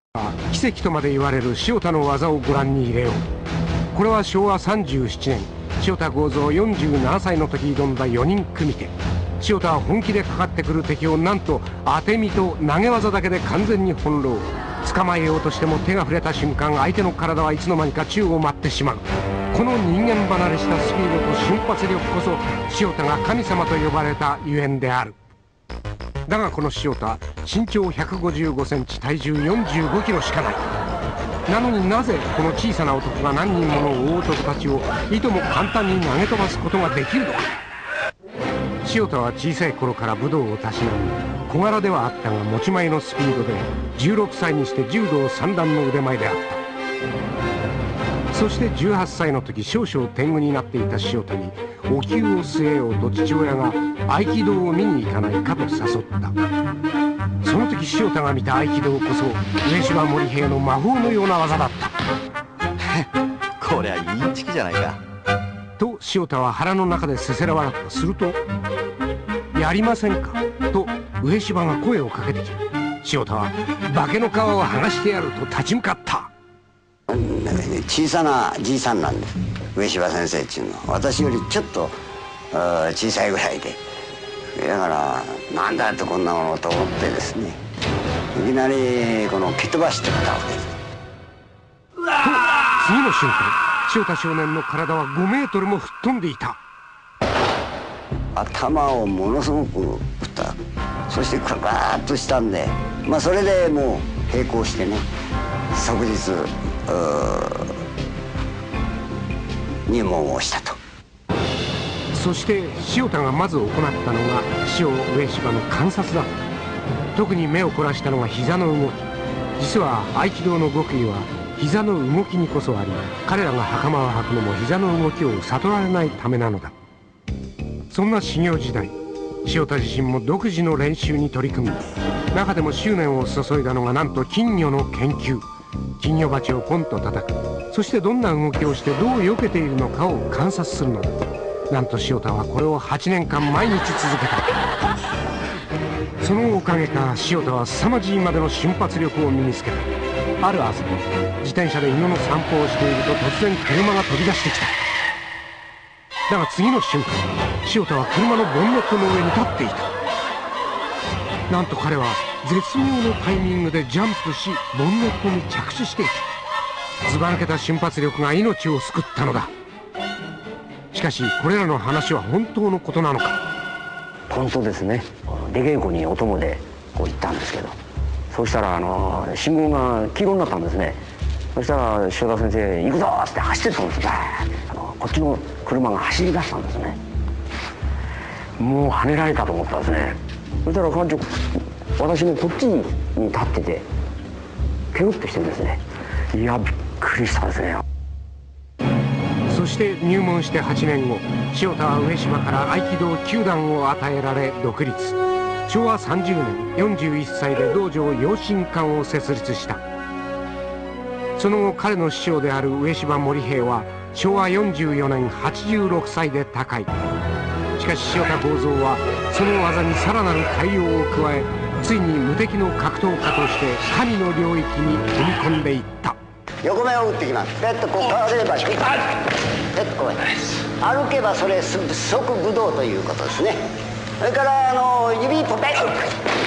奇跡とまで言われる塩田の技をご覧に入れよう。これは昭和37年、塩田剛三47歳の時挑んだ4人組手。塩田は本気でかかってくる敵をなんと当て身と投げ技だけで完全に翻弄。捕まえようとしても手が触れた瞬間、相手の体はいつの間にか宙を舞ってしまう。この人間離れしたスピードと瞬発力こそ塩田が神様と呼ばれたゆえんである。だがこの塩田、身長155センチ、体重45キロしかない。なのになぜこの小さな男が何人もの大男たちをいとも簡単に投げ飛ばすことができるのか。塩田は小さい頃から武道をたしなみ、小柄ではあったが持ち前のスピードで16歳にして柔道三段の腕前であった。そして18歳の時、少々天狗になっていた塩田にお灸を据えようと父親が合気道を見に行かないかと誘った。その時塩田が見た合気道こそ上芝守平の魔法のような技だったこりゃいいチキじゃないかと塩田は腹の中でせせら笑った。すると「やりませんか?」と上芝が声をかけてきた。塩田は「化けの皮を剥がしてやる」と立ち向かった。 小さなじいさんなんです、上芝先生っていうのは。私よりちょっと小さいぐらいで、だからなんだってこんなものと思ってですね、いきなりこの蹴飛ばしてきたわけです。 と次の瞬間、塩田少年の体は5メートルも吹っ飛んでいた。 頭をものすごく打った。そしてクラクラーッとしたんで、それでもう並行してね、即日入門をしたと。 そして塩田がまず行ったのが師匠上芝の観察だった。特に目を凝らしたのが膝の動き。実は合気道の極意は膝の動きにこそあり、彼らが袴を履くのも膝の動きを悟られないためなのだ。そんな修行時代、塩田自身も独自の練習に取り組み、中でも執念を注いだのがなんと金魚の研究。金魚鉢をポンと叩く。そしてどんな動きをしてどう避けているのかを観察するのだ。なんと塩田はこれを8年間毎日続けた。そのおかげか塩田は凄まじいまでの瞬発力を身につけた。ある朝、自転車で犬の散歩をしていると突然車が飛び出してきた。だが次の瞬間、塩田は車のボンネットの上に立っていた。なんと彼は絶妙のタイミングでジャンプし、ボンネットに着地していた。ずば抜けた瞬発力が命を救ったのだ。しかしこれらの話は本当のことなのか。 本当ですね。出稽古にお供でこう行ったんですけど、そうしたら信号が黄色になったんですね。そしたら塩田先生行くぞって走ってったんです。こっちの車が走り出したんですね。もう跳ねられたと思ったんですね。そしたら館長、私もこっちに立っててケロッとしてるんですね。いや、びっくりしたですね。 そして入門して8年後、塩田は上島から合気道9段を与えられ独立。昭和30年41歳で道場養心館を設立した。その後彼の師匠である上芝守平は昭和44年86歳で他界。しかし塩田剛三はその技にさらなる改良を加え、ついに無敵の格闘家として神の領域に踏み込んでいった。 横目を打ってきます。ペッとこうかわせればペッとこう歩けばそれ即武道ということですね。それから指ポペッ、これ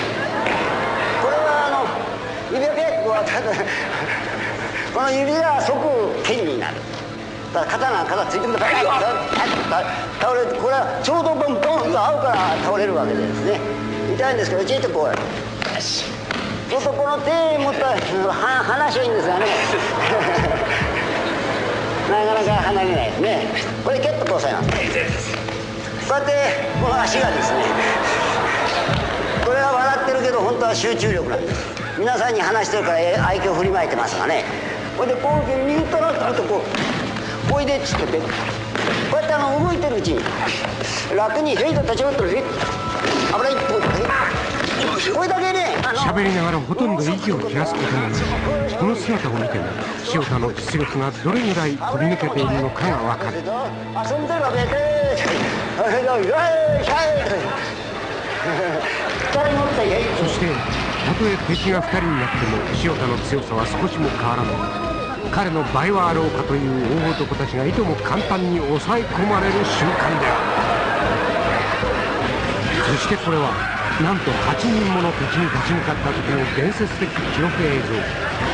は指をペッとこうこの指が即剣になる。だから肩ついてくるとペッと倒れる。これはちょうどボンボンと合うから倒れるわけでですね、痛いんですけど、ちょっとこうよし、そうするとこの手持った話はいいんですがねなかなか離れないですね。これでケッとこう押さえます。こうやってこの足がですね、これは笑ってるけど本当は集中力なんです。皆さんに話してるから愛嬌振りまいてますがね、これでこう右からとるとこうおいでっつってこうやって動いてるうちに楽にヘイと立ち上がってる。危ないとこれだけね、 喋りながらほとんど息を切らすことがない。この姿を見ても塩田の実力がどれぐらい飛び抜けているのかがわかる。 遊んでるわけでそしてたとえ敵が2人になっても塩田の強さは少しも変わらない。彼の倍はあろうかという大男たちがいとも簡単に抑え込まれる瞬間である。そしてこれはなんと8人もの敵に立ち向かった時の伝説的記録映像。